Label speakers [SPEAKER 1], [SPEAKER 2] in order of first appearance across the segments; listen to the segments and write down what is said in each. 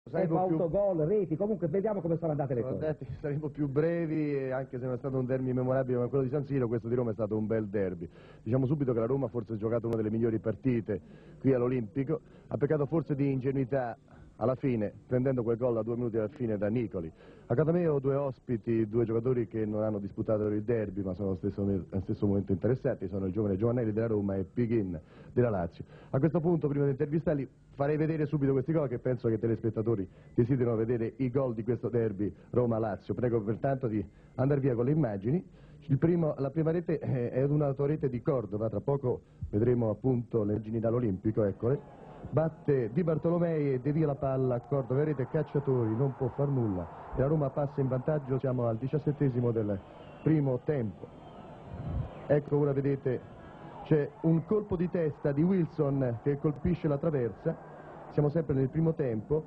[SPEAKER 1] Autogol, reti, comunque vediamo come sono andate le cose.
[SPEAKER 2] Saremo più brevi, e anche se non è stato un derby memorabile come quello di San Siro, questo di Roma è stato un bel derby. Diciamo subito che la Roma forse ha giocato una delle migliori partite qui all'Olimpico, ha peccato forse di ingenuità alla fine, prendendo quel gol a 2 minuti alla fine da Nicoli. Accanto a me ho due ospiti, due giocatori che non hanno disputato il derby ma sono allo stesso momento interessanti, sono il giovane Giovannelli della Roma e Pighin della Lazio. A questo punto, prima di intervistarli, farei vedere subito questi gol che penso che i telespettatori desiderano vedere i gol di questo derby Roma-Lazio. Prego pertanto di andare via con le immagini. La prima rete è un'autorete di Cordova, tra poco vedremo appunto le immagini dall'Olimpico, eccole. Batte Di Bartolomei e devia la palla, Cordova rete Cacciatori, non può far nulla e la Roma passa in vantaggio, siamo al 17° del primo tempo. Ecco, ora vedete c'è un colpo di testa di Wilson che colpisce la traversa, siamo sempre nel primo tempo,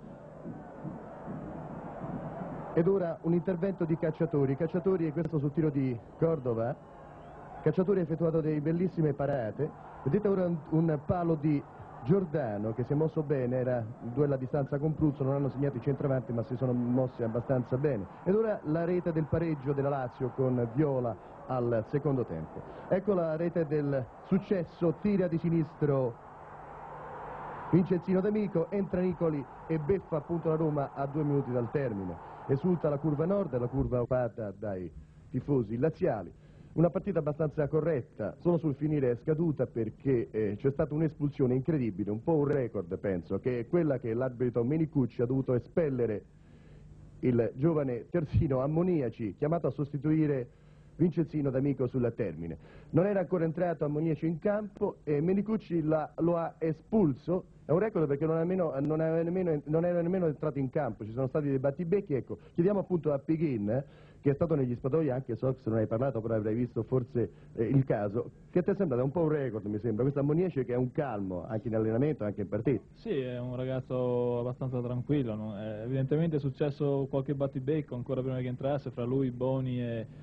[SPEAKER 2] ed ora un intervento di Cacciatori, e questo sul tiro di Cordova, Cacciatori ha effettuato delle bellissime parate, vedete ora un palo di Giordano che si è mosso bene, era il duello a distanza con Pruzzo, non hanno segnato i centravanti ma si sono mossi abbastanza bene. Ed ora la rete del pareggio della Lazio con Viola al secondo tempo. Ecco la rete del successo, tira di sinistro Vincenzino D'Amico, entra Nicoli e beffa appunto la Roma a 2 minuti dal termine. Esulta la curva nord, la curva occupata dai tifosi laziali. Una partita abbastanza corretta, solo sul finire è scaduta perché c'è stata un'espulsione incredibile, un po' un record penso, che è quella che l'arbitro Menicucci ha dovuto espellere il giovane terzino Ammoniaci, chiamato a sostituire Vincenzino D'Amico sul termine. Non era ancora entrato Ammoniaci in campo e Menicucci lo ha espulso, è un record perché non era nemmeno entrato in campo, ci sono stati dei battibecchi. Ecco, chiediamo appunto a Pighin, che è stato negli spogliatoi, anche so che non hai parlato, però avrai visto forse il caso, che ti è sembrato un po' un record, mi sembra, questo Ammoniaci che è un calmo, anche in allenamento, anche in partita.
[SPEAKER 3] Sì, è un ragazzo abbastanza tranquillo, no? Evidentemente è successo qualche battibecco ancora prima che entrasse fra lui, Boni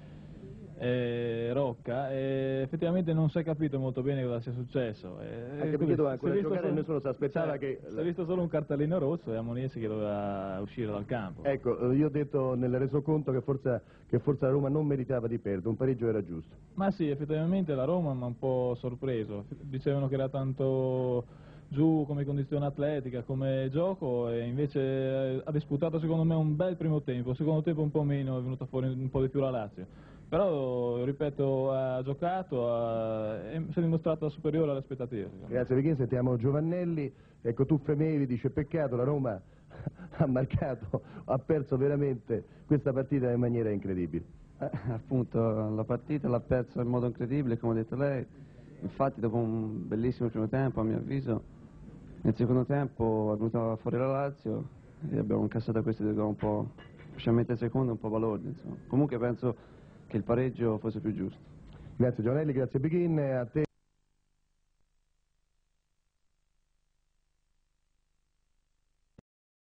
[SPEAKER 3] e Rocca, e effettivamente non si è capito molto bene cosa sia successo.
[SPEAKER 2] Anche perché doveva ancora giocare e nessuno si aspettava che...
[SPEAKER 3] Si è visto solo un cartellino rosso e Ammoniaci che doveva uscire dal campo.
[SPEAKER 2] Ecco, io ho detto nel resoconto che forse la Roma non meritava di perdere, un pareggio era giusto.
[SPEAKER 3] Ma sì, effettivamente la Roma mi ha un po' sorpreso, dicevano che era tanto giù come condizione atletica, come gioco, e invece ha disputato secondo me un bel primo tempo, secondo tempo un po' meno, è venuta fuori un po' di più la Lazio. Però, ripeto, ha giocato e si è dimostrata superiore alle aspettative.
[SPEAKER 2] Grazie Pighin, sentiamo Giovannelli. Ecco, tu Femevi dice peccato, la Roma ha perso veramente questa partita in maniera incredibile.
[SPEAKER 4] Appunto, la partita l'ha persa in modo incredibile, come ha detto lei. Infatti dopo un bellissimo primo tempo, a mio avviso, nel secondo tempo è venuta fuori la Lazio e abbiamo incassato questi due gol un po', specialmente il secondo, un po' balordi, insomma. Comunque penso che il pareggio fosse più giusto.
[SPEAKER 2] Grazie Giovanelli, grazie Pighin, a te.